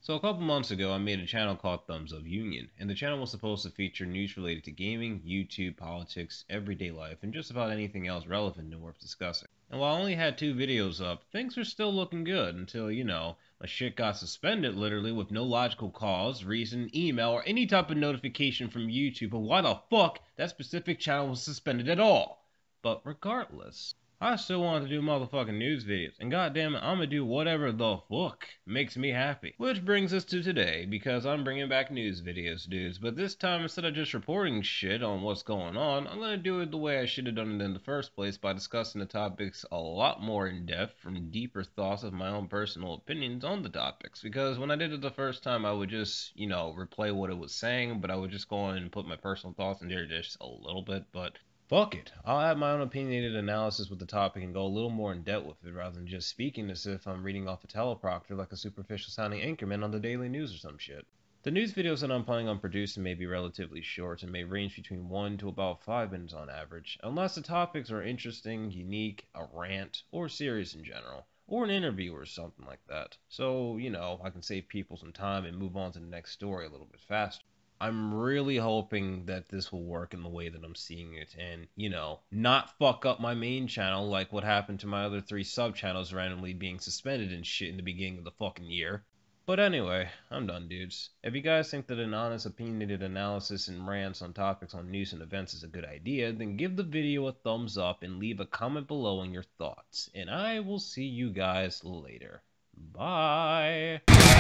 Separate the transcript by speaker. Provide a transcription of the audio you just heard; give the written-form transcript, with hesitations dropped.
Speaker 1: So a couple months ago, I made a channel called Thumbs Up Union, and the channel was supposed to feature news related to gaming, YouTube, politics, everyday life, and just about anything else relevant and worth discussing. And while I only had 2 videos up, things were still looking good until, my shit got suspended literally with no logical cause, reason, email, or any type of notification from YouTube of why the fuck that specific channel was suspended at all. But regardless, I still want to do motherfucking news videos, and goddamn it, I'm gonna do whatever the fuck makes me happy. Which brings us to today, because I'm bringing back news videos, dudes, but this time instead of just reporting shit on what's going on, I'm gonna do it the way I should have done it in the first place by discussing the topics a lot more in depth from deeper thoughts of my own personal opinions on the topics, because when I did it the first time, I would just, replay what it was saying, but I would just go in and put my personal thoughts in there just a little bit, but fuck it. I'll add my own opinionated analysis with the topic and go a little more in depth with it rather than just speaking as if I'm reading off a teleprompter like a superficial sounding anchorman on the daily news or some shit. The news videos that I'm planning on producing may be relatively short and may range between 1 to about 5 minutes on average, unless the topics are interesting, unique, a rant, or serious in general, or an interview or something like that. So, I can save people some time and move on to the next story a little bit faster. I'm really hoping that this will work in the way that I'm seeing it and, not fuck up my main channel like what happened to my other 3 sub-channels randomly being suspended and shit in the beginning of the fucking year. But anyway, I'm done, dudes. If you guys think that an honest, opinionated analysis and rants on topics on news and events is a good idea, then give the video a thumbs up and leave a comment below on your thoughts. And I will see you guys later. Bye!